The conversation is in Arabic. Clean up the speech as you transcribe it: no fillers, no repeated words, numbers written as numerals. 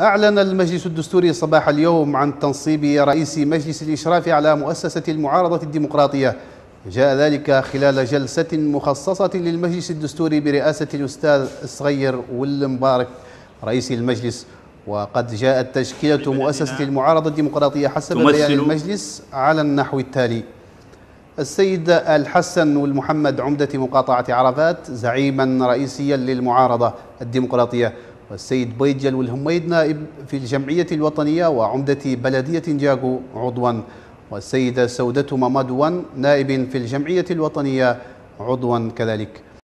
أعلن المجلس الدستوري صباح اليوم عن تنصيب رئيس مجلس الإشراف على مؤسسة المعارضة الديمقراطية. جاء ذلك خلال جلسة مخصصة للمجلس الدستوري برئاسة الأستاذ صغير والمبارك رئيس المجلس. وقد جاءت تشكيلة مؤسسة المعارضة الديمقراطية حسب بيان المجلس على النحو التالي: السيد الحسن والمحمد عمدة مقاطعة عرفات زعيما رئيسيا للمعارضة الديمقراطية، والسيد بيجل والهميد نائب في الجمعية الوطنية وعمدة بلدية جاغو عضوا، والسيدة سودة مامادوان نائب في الجمعية الوطنية عضوا كذلك.